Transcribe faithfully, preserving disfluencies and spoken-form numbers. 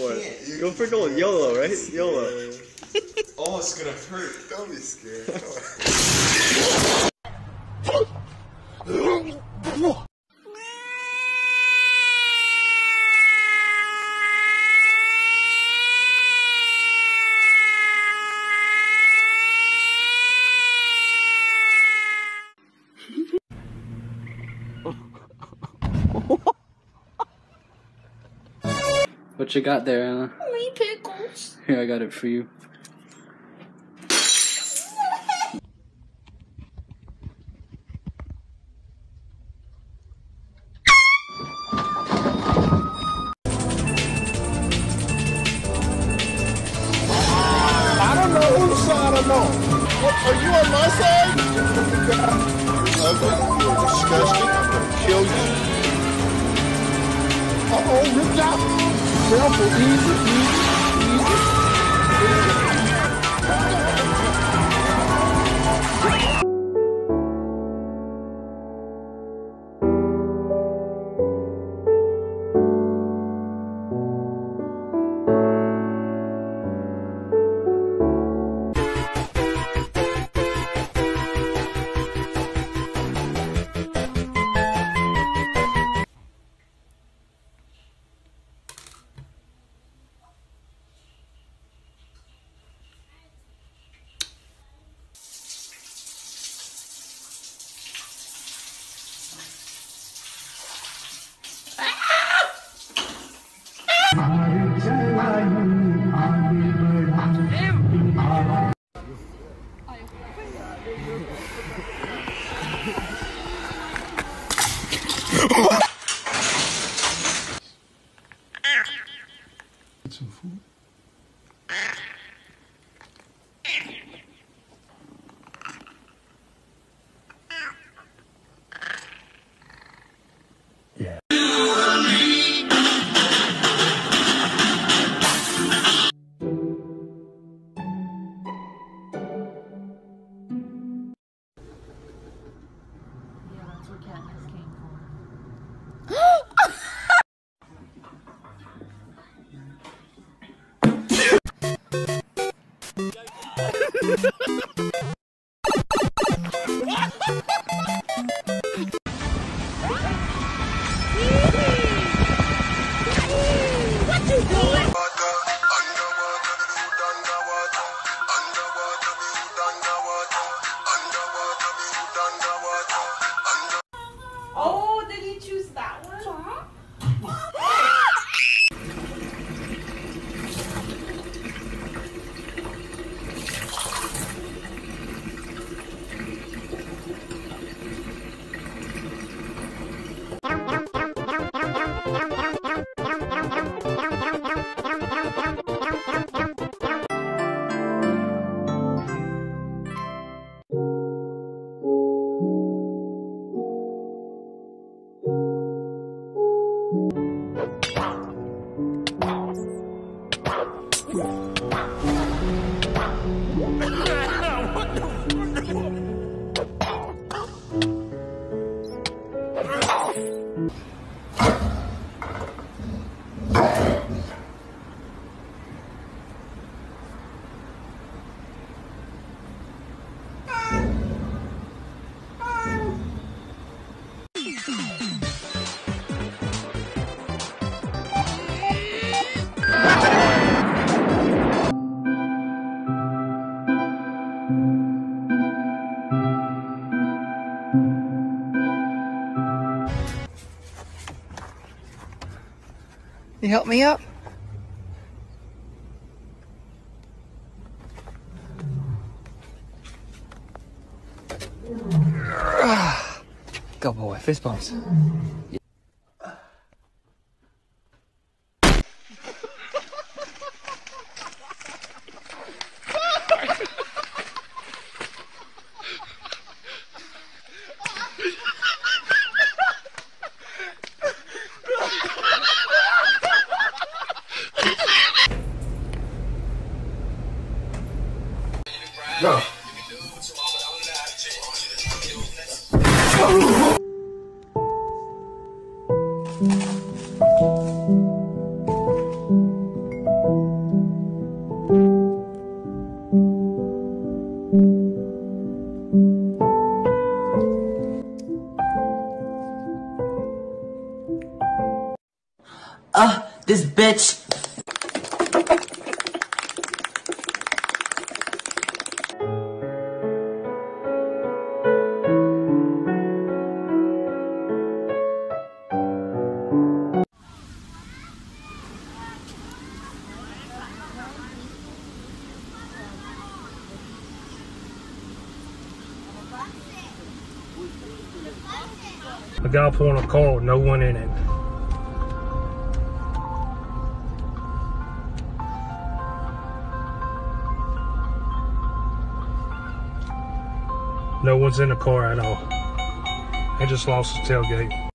for it. Go for gold. YOLO, right? YOLO. Oh, it's gonna hurt. Don't be scared. What you got there, Anna? Me pickles. Here, I got it for you. I don't know whose side I'm on. What, are you on my side? You're ugly. You're disgusting. I'm gonna kill you. Uh-oh, ripped out. Careful, easy, easy, easy. Some food. Yeah. Oh, did he choose that one? You help me up? Go boy, fist bumps. Go. this bitch. A guy pulling a car with no one in it. No one's in the car at all. They just lost the tailgate.